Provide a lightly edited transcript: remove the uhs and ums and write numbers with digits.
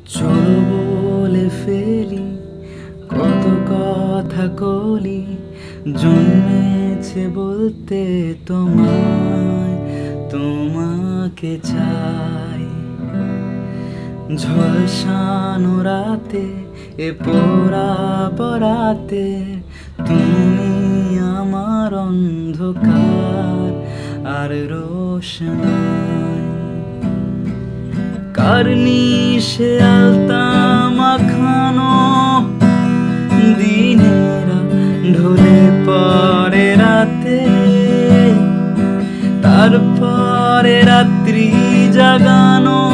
চলো বলে ফেলি কত কথা কলি, জন্মেছে বলতে তোমায়, তোমাকে চাই। ঝলসানো রাতে এ পোড়া পরাতে তুমি আমার অন্ধকার আর রোশনাই। কার্নিশে আলতা মাখানো দিনেরা ঢলে পরে রাতে, তারপরে রাত্রি জাগানো